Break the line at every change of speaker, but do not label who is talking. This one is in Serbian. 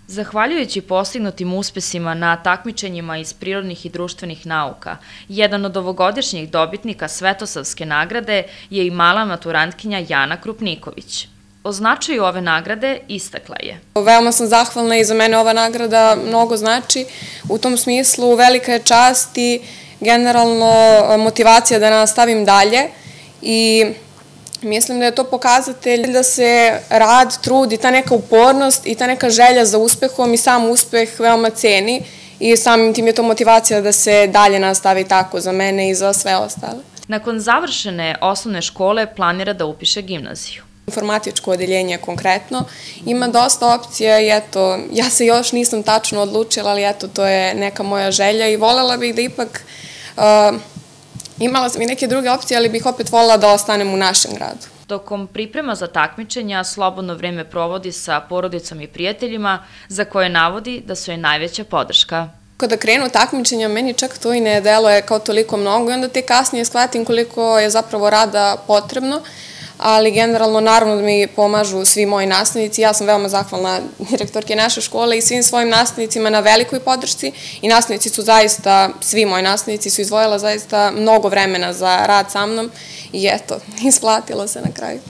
Zahvaljujući postignutim uspesima na takmičenjima iz prirodnih i društvenih nauka, jedan od ovogodišnjih dobitnika Svetosavske nagrade je i mala maturantkinja Jana Krupniković. O značaju ove nagrade istakla je.
Veoma sam zahvalna i za mene ova nagrada mnogo znači. U tom smislu velika je čast i generalno motivacija da nastavim dalje i mislim da je to pokazatelj da se rad, trud i ta neka upornost i ta neka želja za uspehom i sam uspeh veoma ceni i samim tim je to motivacija da se dalje nastavi tako za mene i za sve ostale.
Nakon završene osnovne škole planira da upiše gimnaziju.
Informatičko odeljenje konkretno ima dosta opcija i eto, ja se još nisam tačno odlučila, ali eto, to je neka moja želja i voljela bih da ipak imala sam i neke druge opcije, ali bih opet voljela da ostanem u našem gradu.
Tokom priprema za takmičenja slobodno vreme provodi sa porodicom i prijateljima, za koje navodi da su je najveća podrška.
Kada krenu takmičenja, meni čak to i ne deluje kao toliko mnogo i onda te kasnije shvatim koliko je zapravo rada potrebno, ali generalno naravno da mi pomažu svi moji nastavnici. Ja sam veoma zahvalna direktorke naše škole i svim svojim nastavnicima na velikoj podršci i nastavnici su zaista, svi moji nastavnici su izdvojila zaista mnogo vremena za rad sa mnom i eto, isplatilo se na kraju.